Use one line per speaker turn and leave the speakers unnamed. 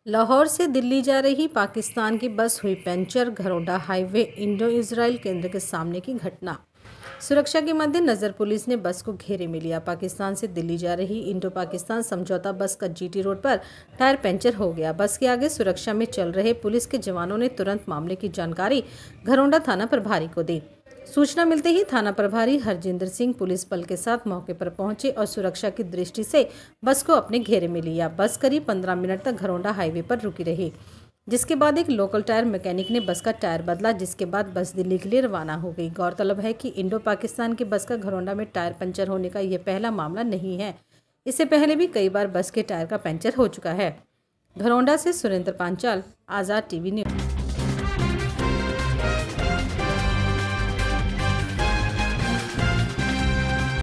लाहौर से दिल्ली जा रही पाकिस्तान की बस हुई puncture. Gharaunda highway Indo Israel केंद्र के सामने की घटना। सुरक्षा के मद्देनजर पुलिस ने बस को घेरे में लिया। पाकिस्तान से दिल्ली जा रही इंडो पाकिस्तान समझौता बस का जीटी रोड पर टायर पंचर हो गया। बस के आगे सुरक्षा में चल रहे पुलिस के जवानों ने तुरंत मामले की जानकारी घरोंडा थाना प्रभारी को दी। सूचना मिलते ही थाना प्रभारी हरजिंदर सिंह पुलिस बल के साथ मौके पर पहुंचे और सुरक्षा की दृष्टि से बस को अपने घेरे में लिया। बस करीब 15 मिनट तक घरोंडा हाईवे पर रुकी रही, जिसके बाद एक लोकल टायर मैकेनिक ने बस का टायर बदला, जिसके बाद बस दिल्ली के लिए रवाना हो गई। गौरतलब है कि इंडो पाकिस्तान की बस का घरोंडा में टायर पंचर होने का यह पहला मामला नहीं है। इससे पहले भी कई बार बस के टायर का पंचर हो चुका है। घरोंडा से सुरेंद्र पांचाल, आज़ाद टीवी न्यूज़।